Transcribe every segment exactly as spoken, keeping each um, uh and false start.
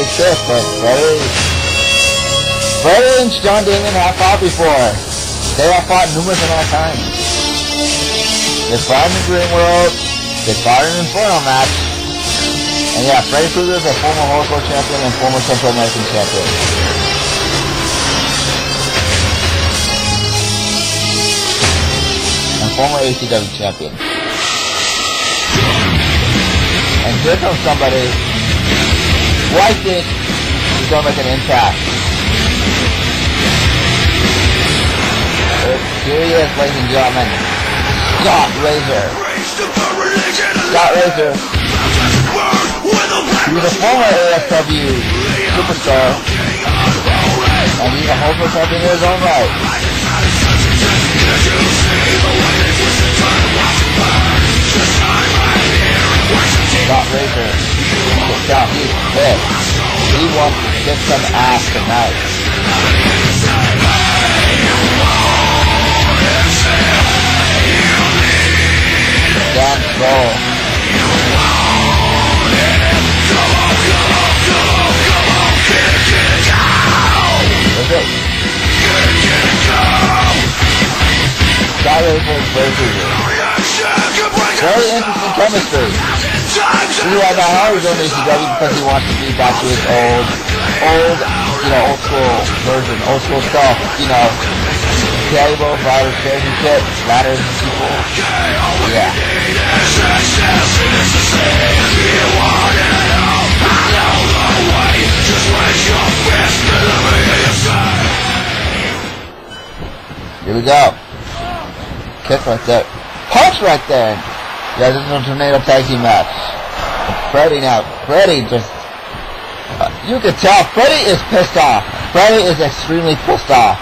Freddy's fifth, but Freddy... Freddy and John Damon have fought before. They have fought numerous amount of times. They fought in the Green World. They fought in an Inferno match. And yeah, Freddy Krueger is a former Hardcore champion and former Central American champion. And former A C W champion. And here comes somebody who I think is going to make an impact. Here he is, ladies and gentlemen. Scott Razor. Scott Razor. He's a former A S W superstar. And he's a hopeful champion in his own right. Scott Razor. Scott, he's pissed. He wants to kick some ass tonight. Dan Troll. What's it? Scott Razor versus very interesting chemistry. This is why now Howard's on A C W because he wants to be back to his old, old, you know, old school version, old school stuff, you know, tables, ladders, chairs and shit, ladders and people. Yeah. Here we go. Kick right there. Punch right there. Yeah, this is a tornado tag team match. Freddy now. Freddy just... Uh, you can tell Freddy is pissed off. Freddy is extremely pissed off.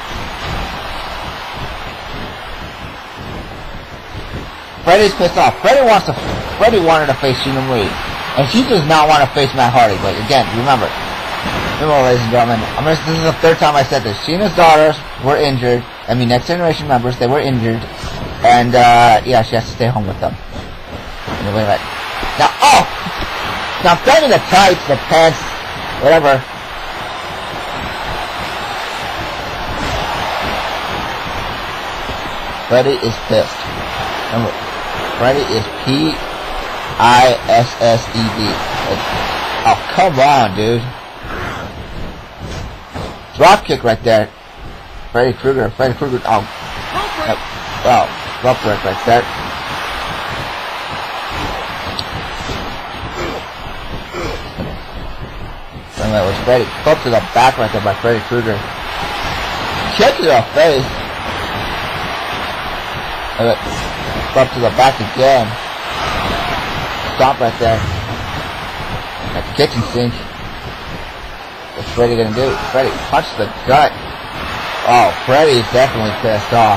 Freddy's pissed off. Freddy wants to... Freddy wanted to face Sheena Marie. And she does not want to face Matt Hardy. But again, remember. Remember, ladies and gentlemen. I'm gonna, this is the third time I said this. Sheena's daughters were injured. I mean, Next Generation members, they were injured. And, uh, yeah, she has to stay home with them. Wait a minute. Now, oh! Now, I'm telling you the tights, the pants, whatever. Freddy is pissed. Remember, Freddy is P I S S E D. Oh, come on, dude. Drop kick right there. Freddy Krueger, Freddy Krueger, oh. No, well, drop kick right there. And that was Freddy. Up to the back right there by Freddy Krueger. Kick to the face. And it, up to the back again. Stomp right there. At the kitchen sink. What's Freddy gonna do? Freddy punch the gut. Oh, Freddy's definitely pissed off.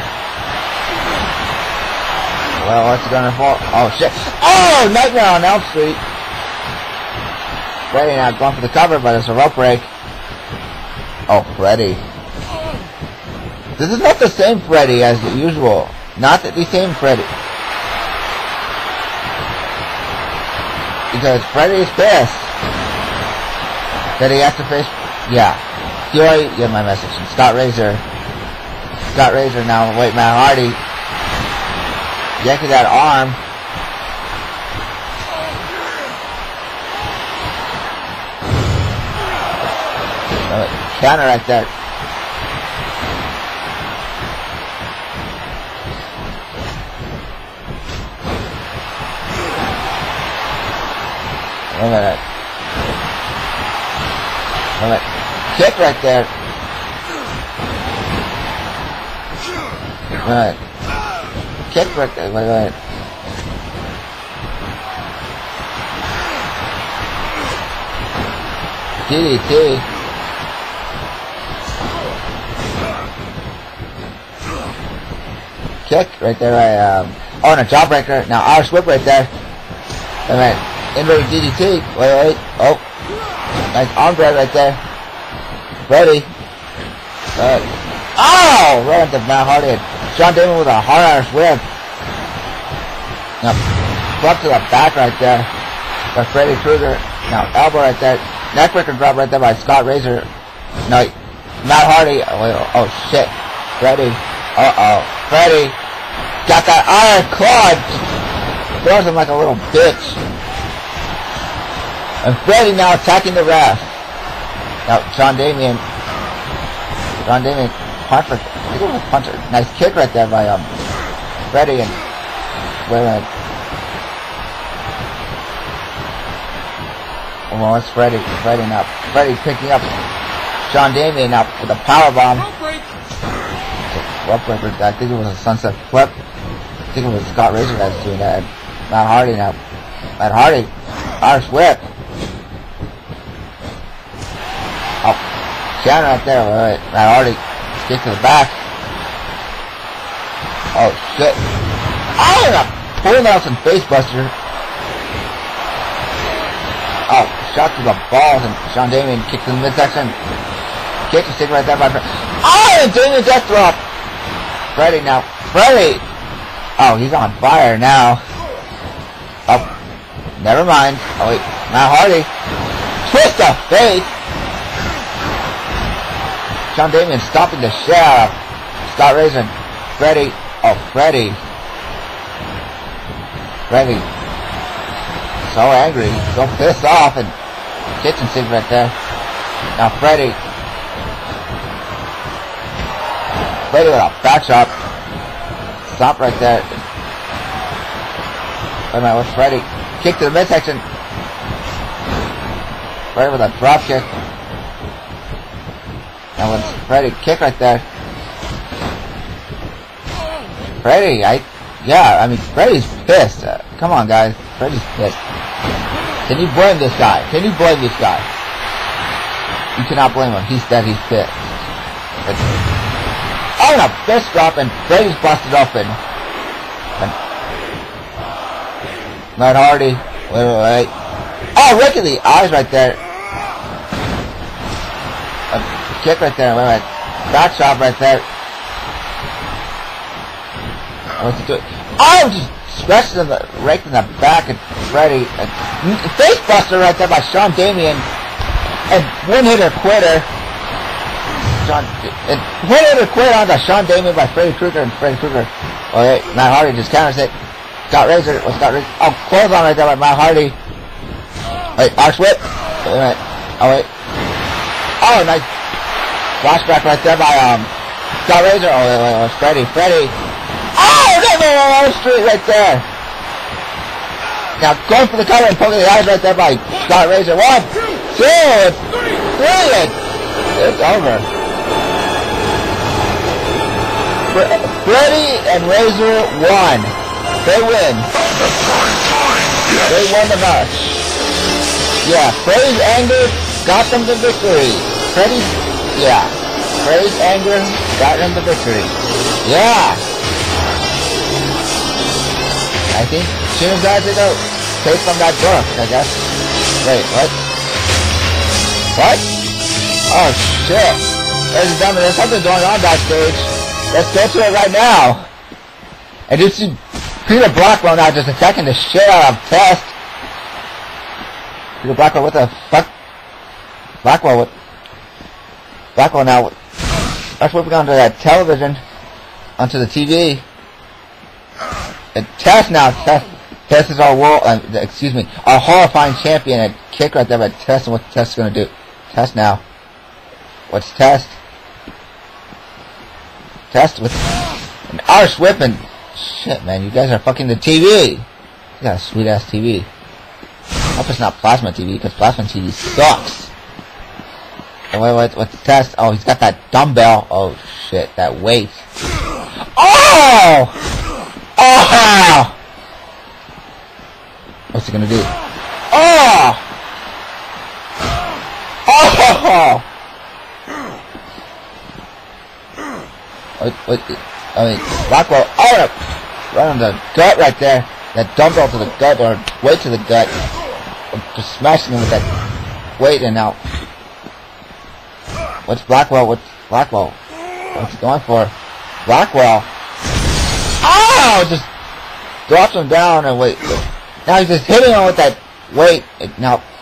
Well, what's he gonna fall? Oh shit. Oh, Nightmare on Elm Street. Freddy now going for the cover, but it's a rope break. Oh, Freddy. This is not the same Freddy as usual. Not the same Freddy. Because Freddy is pissed that he has to face... Yeah. You already get my message. Scott Razor. Scott Razor now. Wait, Matt Hardy. Yanking that arm. Counter right there. Wait a minute. Wait a minute. Kick right there. Wait a minute. Kick right there. Wait a minute. D D T. Kick right there. I, um, oh, and a jawbreaker. Now, Irish whip right there. Wait a minute. Inverted D D T. Wait, wait. Oh. Nice arm drag right there. Ready. Uh, oh! Right into Matt Hardy. John Damon with a hard Irish whip. Now, flip to the back right there. By Freddy Krueger. Now, elbow right there. Neckbreaker drop right there by Scott Razor. No, Matt Hardy. Oh, oh shit. Freddy. Uh-oh. Freddy. Got that iron claw. Throws him like a little bitch. And Freddy now attacking the ref. Now, John Damian. John Damian. Punch. I think it was a puncher. Nice kick right there by um Freddy and wait a minute. Oh, it's Freddy. Freddy now. Freddy picking up John Damian now with a power bomb. I think it was a sunset flip. I think it was Scott Razor that's doing that. Matt Hardy now. Matt Hardy. Irish whip. Oh, Shannon right there. Wait, wait. Matt Hardy. Kick to the back. Oh shit. Oh, and a full Nelson facebuster. Oh, shot to the balls and Sean Damian kicks in the midsection. Kick to stick right there by Freddy. Oh, and Damian death drop. Freddy now. Freddy! Oh, he's on fire now. Oh, never mind. Oh wait, Matt Hardy. Twist of fate. Sean Damian stopping the shit out of Scott Razor. Freddy. Oh, Freddy. Freddy. So angry. So pissed off. And kitchen sink right there. Now Freddy. Freddy with a back shot. Stop right there. Wait a minute, what's Freddy? Kick to the midsection. Freddy with a drop kick. Now what's Freddy? Kick right there. Freddy, I... Yeah, I mean, Freddy's pissed. Uh, come on, guys. Freddy's pissed. Can you blame this guy? Can you blame this guy? You cannot blame him. He said he's pissed. But, oh, and a fist drop, and Freddy's busted open. And Matt Hardy. Wait, wait, wait. Oh, look at the eyes right there. A kick right there. Wait, wait. Back shot right there. What's he doing? Oh, just scratched in the, raked in the back at Freddy. And face buster right there by Sean Damian. And one hitter quitter. Sean, and one hitter quit on the Sean Damian by Freddy Krueger and Freddy Krueger. Oh wait, Matt Hardy just counters it. Scott Razor, what's Scott Razor? Oh, close on right there by Matt Hardy. Wait, arch whip. Wait a minute. Oh wait. Oh, nice flashback right there by um Scott Razor. Oh wait, wait, wait, Freddy, Freddy. Oh, no, no, no, street right there. Now going for the cover and poking the eyes right there by Scott Razor. One, two, three, and it's over. Freddy and Razor won. They win. They won the match. Yeah, Freddy's anger got them the victory. Freddy's, yeah. Freddy's anger got them the victory. Yeah. I think Shino's got to go take from that book, I guess. Wait, what? What? Oh, shit. Ladies and gentlemen, there's something going on backstage. Let's go to it right now. And you see Peter Blackwell now just attacking the shit out of Test. Peter Blackwell, what the fuck? Blackwell, what? Blackwell now, that's what we're going to that television, onto the T V. And Test now, Test, Test is our world, uh, excuse me, our horrifying champion. And kick right there by Test, and what Test is going to do. Test now. What's Test? Test with an Irish whip and shit, man, you guys are fucking the T V. You got a sweet ass T V. Hope it's not plasma T V, because plasma T V sucks. And wait, wait, what's the Test? Oh, he's got that dumbbell. Oh shit, that weight. Oh! Oh! What's he gonna do? Oh! Oh! Wait, wait, I mean, Blackwell, oh! Right on the gut right there. That dumbbell to the gut, or weight to the gut. Just smashing him with that weight, and now. What's Blackwell? What's Blackwell? What's he going for? Blackwell. Oh! Just drops him down and wait. Now he's just hitting him with that weight. Now